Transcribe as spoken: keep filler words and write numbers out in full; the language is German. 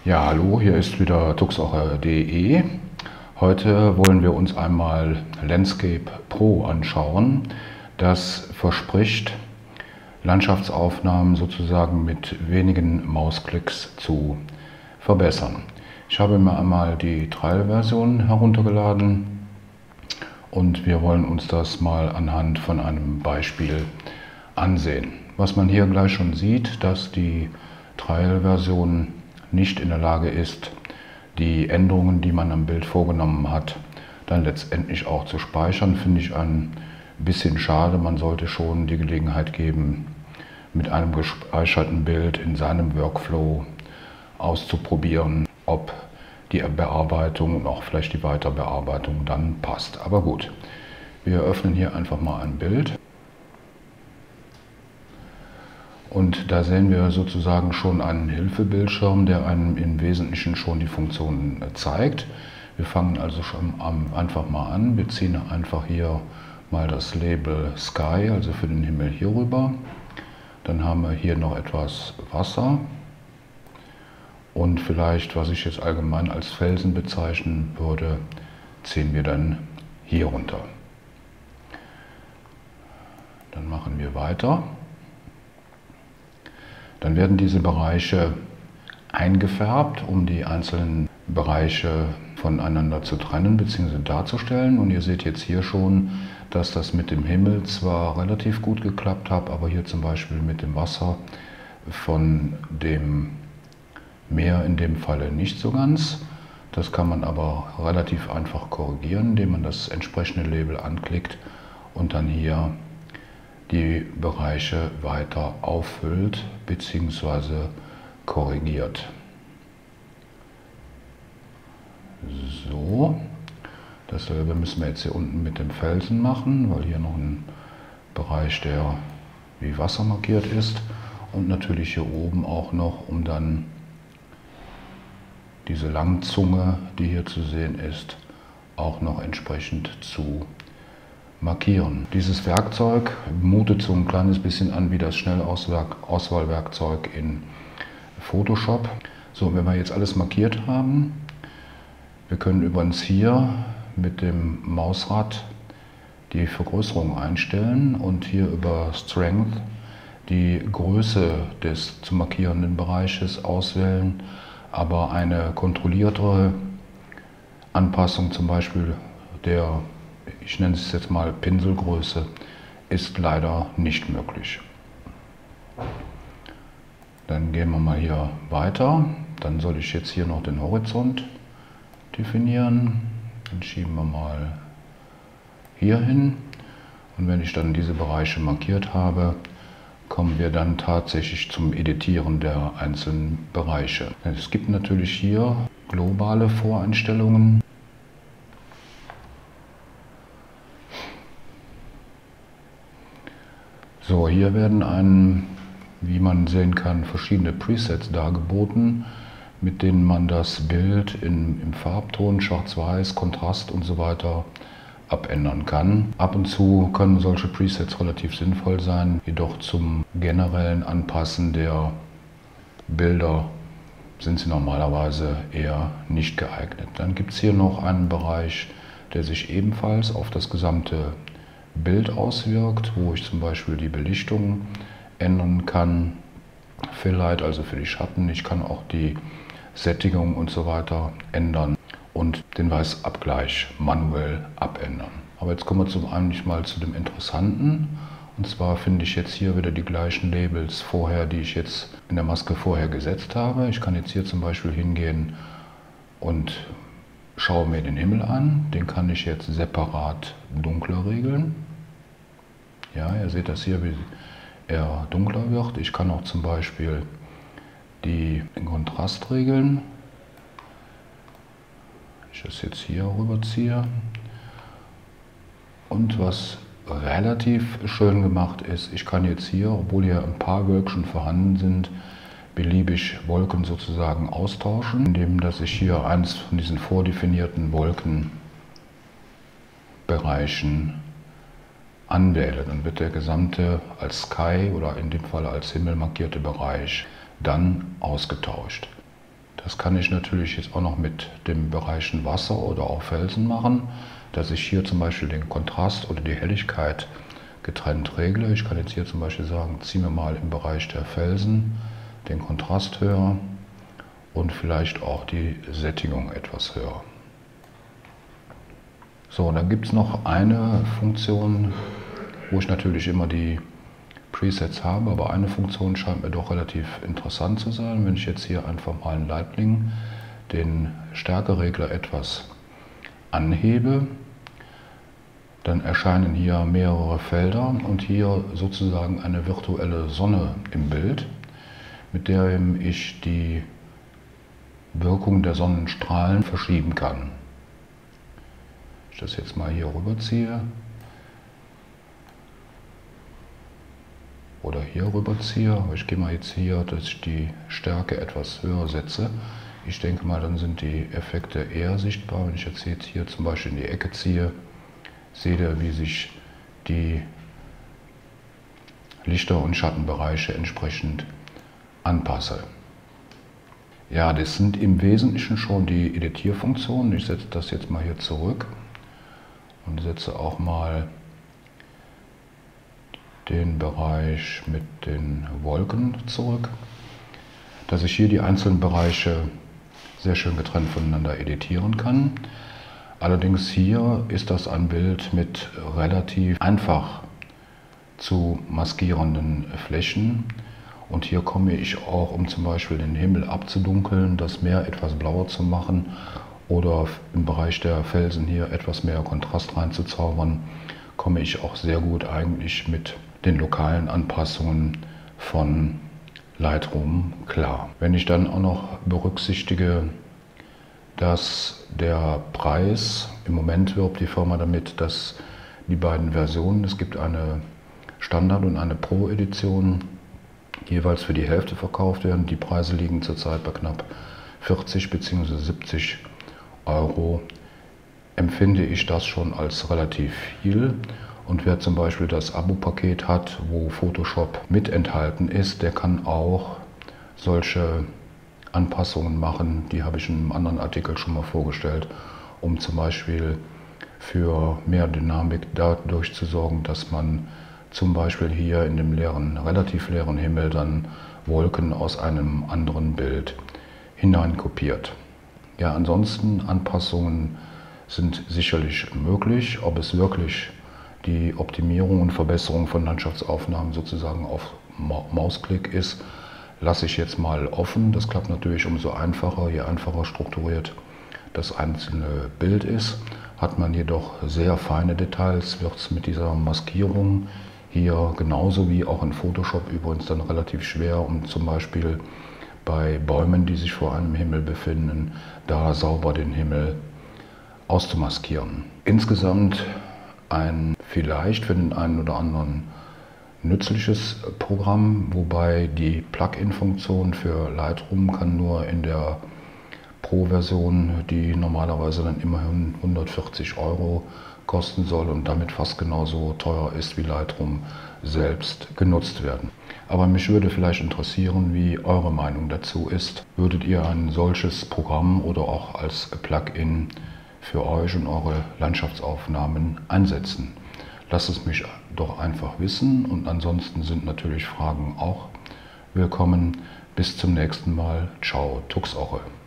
Ja, hallo, hier ist wieder tuxocher punkt de. Heute wollen wir uns einmal Landscape Pro anschauen. Das verspricht, Landschaftsaufnahmen sozusagen mit wenigen Mausklicks zu verbessern. Ich habe mir einmal die Trial-Version heruntergeladen und wir wollen uns das mal anhand von einem Beispiel ansehen. Was man hier gleich schon sieht, dass die Trial-Version nicht in der Lage ist, die Änderungen, die man am Bild vorgenommen hat, dann letztendlich auch zu speichern, finde ich ein bisschen schade. Man sollte schon die Gelegenheit geben, mit einem gespeicherten Bild in seinem Workflow auszuprobieren, ob die Bearbeitung und auch vielleicht die Weiterbearbeitung dann passt. Aber gut, wir öffnen hier einfach mal ein Bild. Und da sehen wir sozusagen schon einen Hilfebildschirm, der einem im Wesentlichen schon die Funktionen zeigt. Wir fangen also schon einfach mal an. Wir ziehen einfach hier mal das Label Sky, also für den Himmel, hier rüber. Dann haben wir hier noch etwas Wasser. Und vielleicht, was ich jetzt allgemein als Felsen bezeichnen würde, ziehen wir dann hier runter. Dann machen wir weiter. Dann werden diese Bereiche eingefärbt, um die einzelnen Bereiche voneinander zu trennen bzw. darzustellen. Und ihr seht jetzt hier schon, dass das mit dem Himmel zwar relativ gut geklappt hat, aber hier zum Beispiel mit dem Wasser von dem Meer in dem Falle nicht so ganz. Das kann man aber relativ einfach korrigieren, indem man das entsprechende Label anklickt und dann hier die Bereiche weiter auffüllt bzw. korrigiert. So, dasselbe müssen wir jetzt hier unten mit dem Felsen machen, weil hier noch ein Bereich, der wie Wasser markiert ist, und natürlich hier oben auch noch, um dann diese Langzunge, die hier zu sehen ist, auch noch entsprechend zu markieren. Dieses Werkzeug mutet so ein kleines bisschen an wie das Schnellauswahlwerkzeug in Photoshop. So, wenn wir jetzt alles markiert haben, wir können übrigens hier mit dem Mausrad die Vergrößerung einstellen und hier über Strength die Größe des zu markierenden Bereiches auswählen, aber eine kontrolliertere Anpassung, zum Beispiel der, ich nenne es jetzt mal Pinselgröße, ist leider nicht möglich. Dann gehen wir mal hier weiter. Dann soll ich jetzt hier noch den Horizont definieren. Dann schieben wir mal hier hin. Und wenn ich dann diese Bereiche markiert habe, kommen wir dann tatsächlich zum Editieren der einzelnen Bereiche. Es gibt natürlich hier globale Voreinstellungen. So, hier werden einem, wie man sehen kann, verschiedene Presets dargeboten, mit denen man das Bild in, im Farbton, Schwarz-Weiß, Kontrast und so weiter abändern kann. Ab und zu können solche Presets relativ sinnvoll sein, jedoch zum generellen Anpassen der Bilder sind sie normalerweise eher nicht geeignet. Dann gibt es hier noch einen Bereich, der sich ebenfalls auf das gesamte Bild auswirkt, wo ich zum Beispiel die Belichtung ändern kann, Fill-Light, also für die Schatten. Ich kann auch die Sättigung und so weiter ändern und den Weißabgleich manuell abändern. Aber jetzt kommen wir zum eigentlich mal zu dem Interessanten. Und zwar finde ich jetzt hier wieder die gleichen Labels vorher, die ich jetzt in der Maske vorher gesetzt habe. Ich kann jetzt hier zum Beispiel hingehen und schaue mir den Himmel an. Den kann ich jetzt separat dunkler regeln. Ja, ihr seht das hier, wie er dunkler wird. Ich kann auch zum Beispiel die, den Kontrast regeln. Ich das jetzt hier rüberziehe. Und was relativ schön gemacht ist, ich kann jetzt hier, obwohl hier ein paar Wölkchen vorhanden sind, beliebig Wolken sozusagen austauschen, indem dass ich hier eins von diesen vordefinierten Wolkenbereichen anwähle. Dann wird der gesamte als Sky oder in dem Fall als Himmel markierte Bereich dann ausgetauscht. Das kann ich natürlich jetzt auch noch mit den Bereichen Wasser oder auch Felsen machen, dass ich hier zum Beispiel den Kontrast oder die Helligkeit getrennt regle. Ich kann jetzt hier zum Beispiel sagen, ziehen wir mal im Bereich der Felsen den Kontrast höher und vielleicht auch die Sättigung etwas höher. So, dann gibt es noch eine Funktion, wo ich natürlich immer die Presets habe, aber eine Funktion scheint mir doch relativ interessant zu sein. Wenn ich jetzt hier einfach mal einen Lighting, den Stärkeregler etwas anhebe, dann erscheinen hier mehrere Felder und hier sozusagen eine virtuelle Sonne im Bild, mit der ich die Wirkung der Sonnenstrahlen verschieben kann. Wenn ich das jetzt mal hier rüberziehe oder hier rüberziehe, aber ich gehe mal jetzt hier, dass ich die Stärke etwas höher setze. Ich denke mal, dann sind die Effekte eher sichtbar. Wenn ich jetzt hier zum Beispiel in die Ecke ziehe, seht ihr, wie sich die Lichter- und Schattenbereiche entsprechend anpasse. Ja, das sind im Wesentlichen schon die Editierfunktionen. Ich setze das jetzt mal hier zurück und setze auch mal den Bereich mit den Wolken zurück, dass ich hier die einzelnen Bereiche sehr schön getrennt voneinander editieren kann. Allerdings hier ist das ein Bild mit relativ einfach zu maskierenden Flächen. Und hier komme ich auch, um zum Beispiel den Himmel abzudunkeln, das Meer etwas blauer zu machen oder im Bereich der Felsen hier etwas mehr Kontrast reinzuzaubern, komme ich auch sehr gut eigentlich mit den lokalen Anpassungen von Lightroom klar. Wenn ich dann auch noch berücksichtige, dass der Preis, im Moment wirbt die Firma damit, dass die beiden Versionen, es gibt eine Standard- und eine Pro-Edition, jeweils für die Hälfte verkauft werden. Die Preise liegen zurzeit bei knapp vierzig bzw. siebzig Euro. Empfinde ich das schon als relativ viel. Und wer zum Beispiel das Abo-Paket hat, wo Photoshop mit enthalten ist, der kann auch solche Anpassungen machen, die habe ich in einem anderen Artikel schon mal vorgestellt, um zum Beispiel für mehr Dynamik dadurch zu sorgen, dass man zum Beispiel hier in dem leeren, relativ leeren Himmel dann Wolken aus einem anderen Bild hineinkopiert. Ja, ansonsten Anpassungen sind sicherlich möglich. Ob es wirklich die Optimierung und Verbesserung von Landschaftsaufnahmen sozusagen auf Mausklick ist, lasse ich jetzt mal offen. Das klappt natürlich umso einfacher, je einfacher strukturiert das einzelne Bild ist. Hat man jedoch sehr feine Details, wird es mit dieser Maskierung hier genauso wie auch in Photoshop übrigens dann relativ schwer, um zum Beispiel bei Bäumen, die sich vor einem Himmel befinden, da sauber den Himmel auszumaskieren. Insgesamt ein vielleicht für den einen oder anderen nützliches Programm, wobei die Plugin-Funktion für Lightroom kann nur in der Pro-Version, die normalerweise dann immerhin hundertvierzig Euro kosten soll und damit fast genauso teuer ist wie Lightroom selbst, genutzt werden. Aber mich würde vielleicht interessieren, wie eure Meinung dazu ist. Würdet ihr ein solches Programm oder auch als Plugin für euch und eure Landschaftsaufnahmen einsetzen? Lasst es mich doch einfach wissen und ansonsten sind natürlich Fragen auch willkommen. Bis zum nächsten Mal. Ciao, Tuxoche.